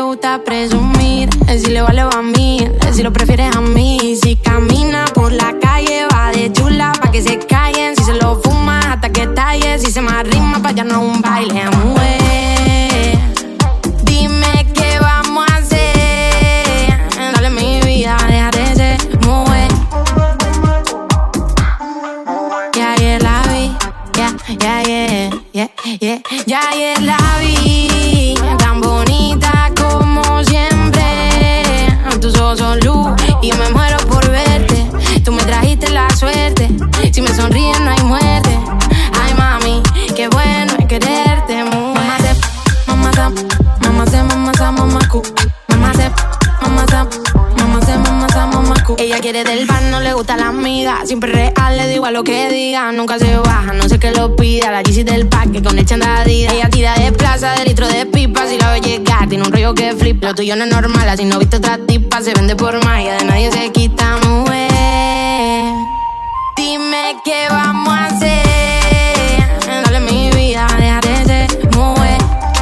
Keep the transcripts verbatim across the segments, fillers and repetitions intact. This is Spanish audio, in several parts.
gusta presumir, él sí le vale a mí, él sí lo prefieres a mí. Si camina por la calle va de chula pa' que se callen. Si se lo fuma hasta que talle, si se me arrima pa' ya no un baile, mujer. Dime qué vamos a hacer, dale mi vida, déjate ser mujer. Ya ayer la vi, ya, ya ayer, yeah, yeah, ya ayer la vi, tan bonita como siempre. Tus ojos son luz y me muero por verte. Tú me trajiste la suerte, si me sonríes no hay muerte. Ay mami, qué bueno es quererte, mujer. Mamá tap, mamá tap, mamá tap, mamá cu. Mamá tap, mamá tap, mamá tap, mamá tap, mamá cu. Ella quiere del pan, no le gusta la amiga. Siempre real, le digo a lo que diga. Nunca se baja, no sé qué lo pida. La Yeezy del pack con el chandadida. Ella tira de plaza, de litro de pipa. Si la ve llegar, tiene un rollo que flip. Lo tuyo no es normal, así no viste otra tipa. Se vende por magia, de nadie se quita, mujer. Dime qué vamos a hacer, dale mi vida, déjate ser mujer.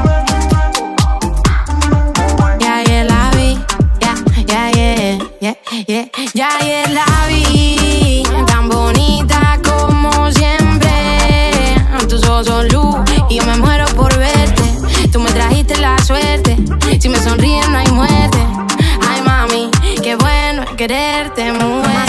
Ya ayer la vi, ya, ya ayer, yeah, yeah, ya ayer la vi, tan bonita como siempre. Tus ojos son luz y yo me muero por verte. Tú me trajiste la suerte, si me sonríes no hay muerte. Ay mami, qué bueno es quererte, mujer.